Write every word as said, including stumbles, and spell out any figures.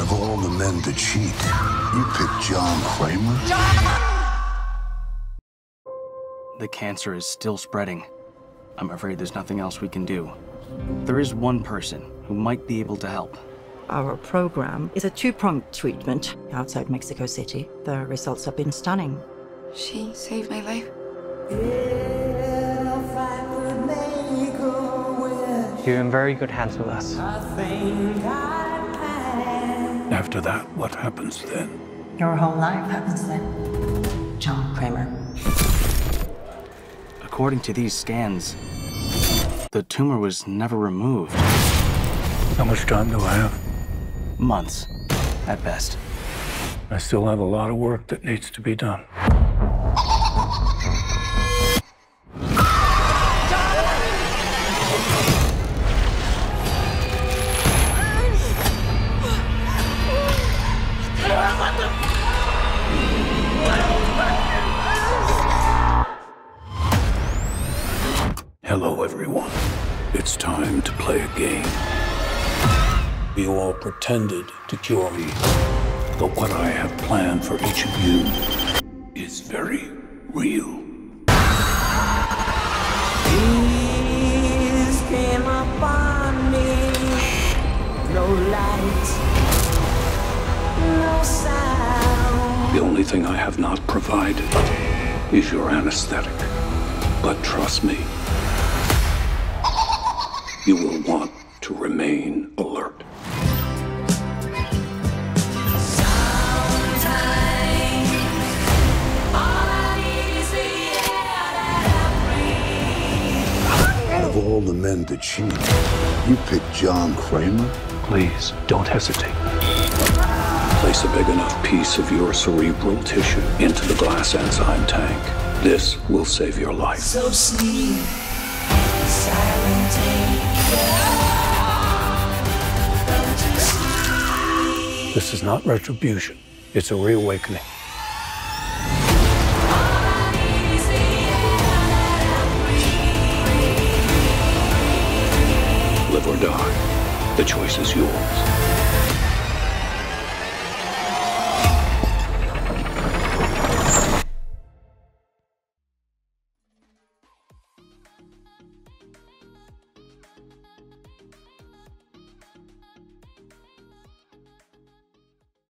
Of all the men to cheat, you picked John Kramer? The cancer is still spreading. I'm afraid there's nothing else we can do. There is one person who might be able to help. Our program is a two-pronged treatment outside Mexico City. The results have been stunning. She saved my life. You're in very good hands with us. After that, what happens then? Your whole life happens then. John Kramer. According to these scans, the tumor was never removed. How much time do I have? Months, at best. I still have a lot of work that needs to be done. Hello, everyone. It's time to play a game. You all pretended to cure me, but what I have planned for each of you is very real. Peace came upon me. No light, no sound. The only thing I have not provided is your anesthetic. But trust me, you will want to remain alert. Of all the men to cheat, you picked John Kramer? Please, don't hesitate. Place a big enough piece of your cerebral tissue into the glass enzyme tank. This will save your life. So sleep, silent angel. This is not retribution. It's a reawakening. Live or die. The choice is yours.